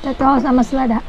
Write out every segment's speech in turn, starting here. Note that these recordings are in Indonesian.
Cocok sama selada.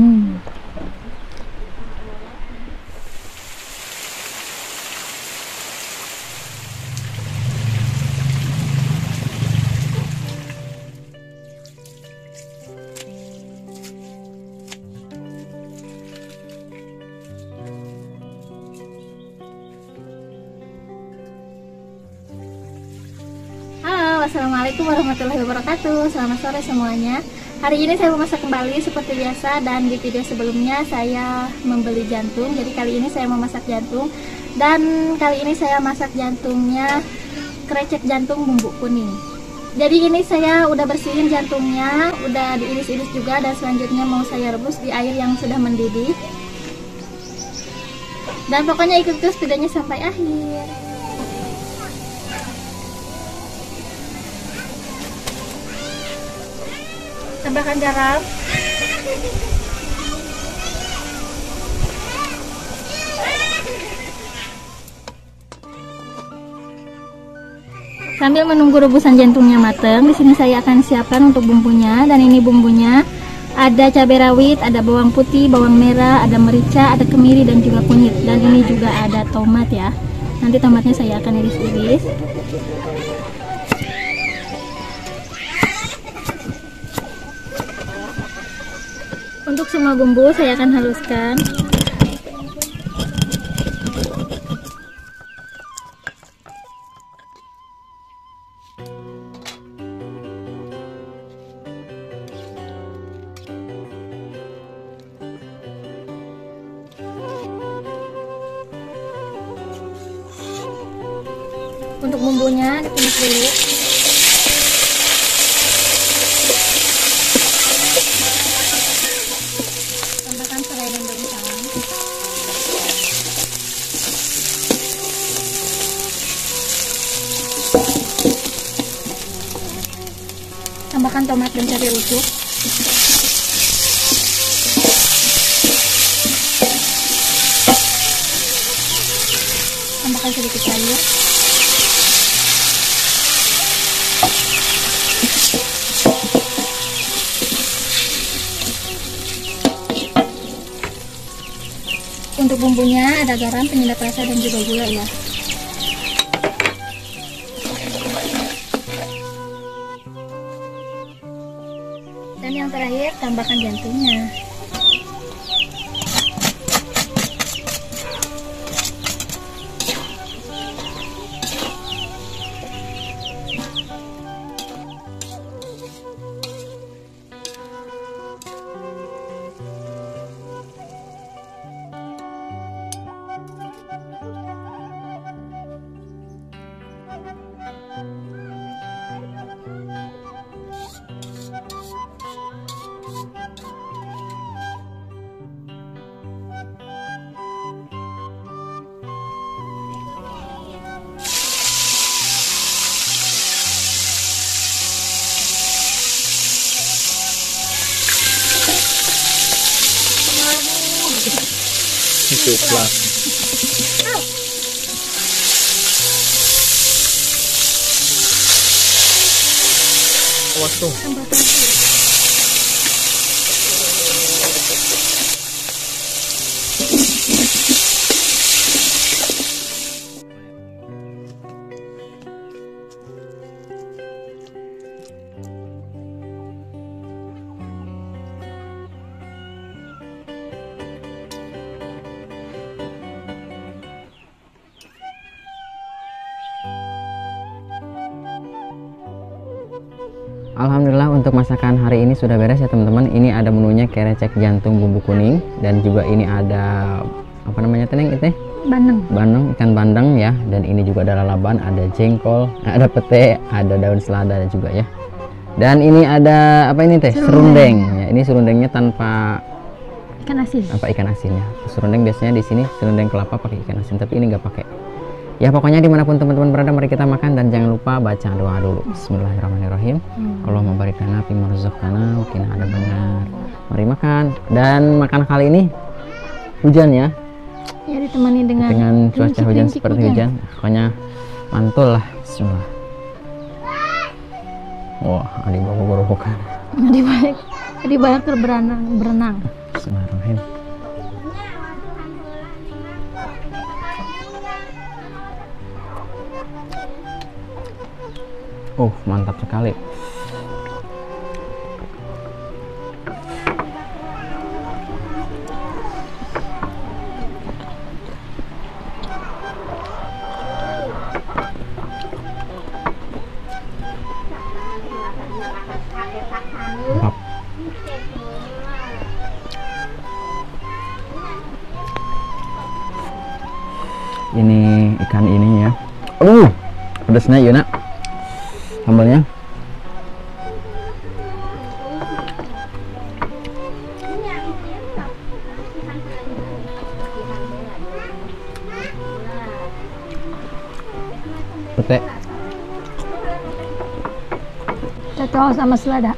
Assalamualaikum warahmatullahi wabarakatuh. Selamat sore semuanya. Hari ini saya memasak kembali seperti biasa, dan di video sebelumnya saya membeli jantung. Jadi kali ini saya memasak jantung, dan kali ini saya masak jantungnya krecek jantung bumbu kuning. Jadi ini saya udah bersihin jantungnya, udah diiris-iris juga, dan selanjutnya mau saya rebus di air yang sudah mendidih. Dan pokoknya ikuti terus videonya sampai akhir. Tambahkan garam, sambil menunggu rebusan jantungnya matang. Di sini saya akan siapkan untuk bumbunya, dan ini bumbunya ada cabai rawit, ada bawang putih, bawang merah, ada merica, ada kemiri, dan juga kunyit. Dan ini juga ada tomat ya. Nanti tomatnya saya akan iris-iris. Untuk semua bumbu saya akan haluskan. Untuk bumbunya ditumis dulu. Tambahkan serai dan daun salam. Tambahkan tomat dan cabai utuh. Tambahkan sedikit sayur. Untuk bumbunya ada garam, penyedap rasa, dan juga gula ya. Dan yang terakhir, tambahkan jantungnya. Itu pelan. Awas tuh. Alhamdulillah untuk masakan hari ini sudah beres ya teman-teman. Ini ada menunya krecek jantung bumbu kuning, dan juga ini ada apa namanya teneng itu? Bandeng, ikan bandeng ya. Dan ini juga ada lalaban, ada jengkol, ada pete, ada daun selada juga ya. Dan ini ada apa ini teh? Serundeng. Ya, ini serundengnya tanpa Ikan asin. Apa ikan asinnya? Serundeng biasanya di sini serundeng kelapa pakai ikan asin, tapi ini nggak pakai. Ya pokoknya dimanapun teman-teman berada, mari kita makan, dan jangan lupa baca doa dulu. Bismillahirrahmanirrahim. Allahumma barik lana fi ma razaqtana wa qina adzabannar. Mari makan. Dan makan kali ini hujan ya. Ya, ditemani dengan cuaca hujan seperti hujan. Pokoknya mantul lah. Bismillah. Wah, adik bawa gorowokan. Adik baik. Jadi banyak berenang. Bismillahirrahmanirrahim. Mantap sekali. Mantap. Ini ikan ini ya. Pedasnya ya nak. Sambalnya. Pete. Cocok sama selada.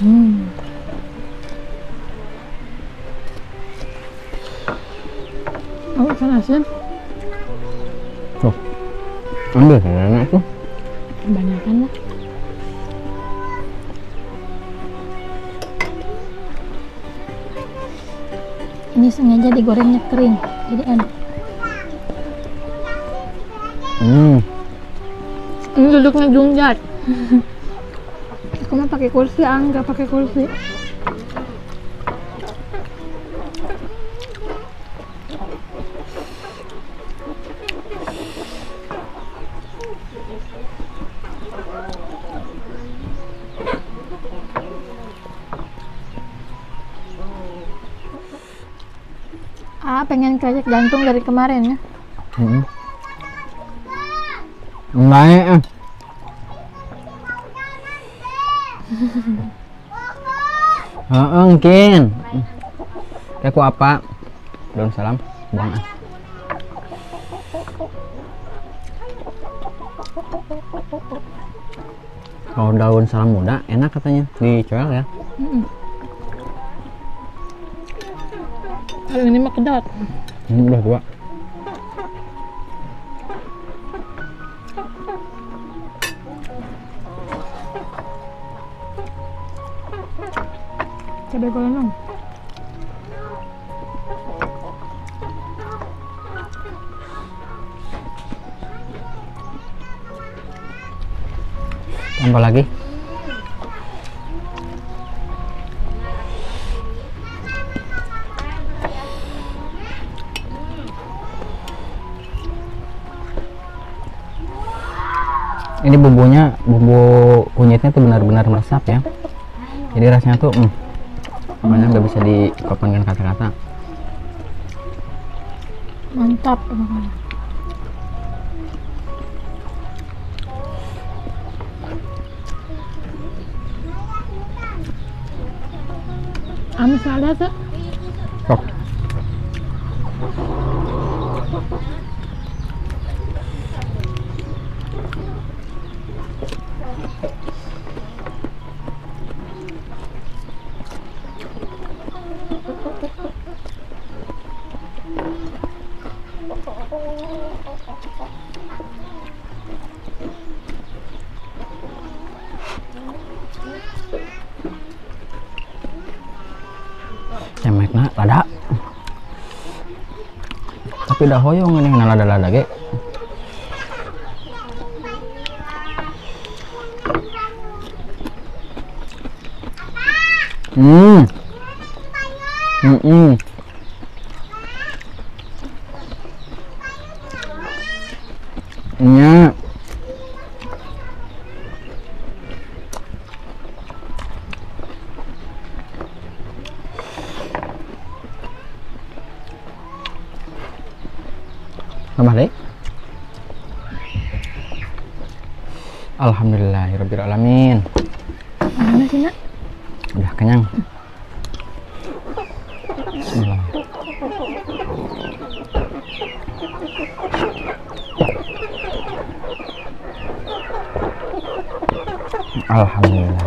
Oh, ikan asin. Tuh. Ambil enak tuh. Kebanyakan lah. Ini sengaja digorengnya kering, jadi enak. Ini duduknya jungjat. Aku mah pakai kursi, nggak pakai kursi. Pengen krecek jantung dari kemarin ya. Baik. Mungkin. Kayak apa? Daun salam, buang. Kalau daun salam muda enak katanya dicoel ya. Kalau ini mah kedot. Ini udah tua. Cabai golongan. Tambah lagi. Ini bumbunya, bumbu kunyitnya tuh benar-benar meresap ya. Jadi rasanya tuh makanya nggak bisa dipapankan kata-kata. Mantap. Amis ada tuh. Sok. Cemekna lada. Tapi dah hoyong ini lada-lada ge. Nya. Tambah deh. Alhamdulillahirabbil alamin. Mana sih, Nak? Udah kenyang. Bismillah. Alhamdulillah.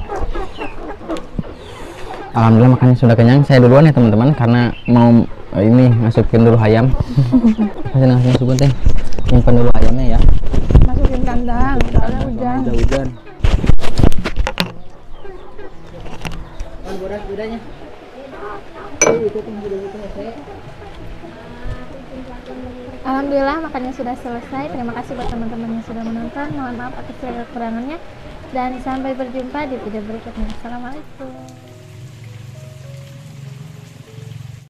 Alhamdulillah makannya sudah kenyang. Saya duluan ya teman-teman karena mau ini masukin dulu ayam. Masih nasi masukin teh. Simpan dulu ayamnya ya. Masukin kandang, soalnya hujan. Hujan. makan borak udahnya. Alhamdulillah makannya sudah selesai. Terima kasih buat teman-teman yang sudah menonton. Mohon maaf atas segala kekurangannya dan sampai berjumpa di video berikutnya. Assalamualaikum.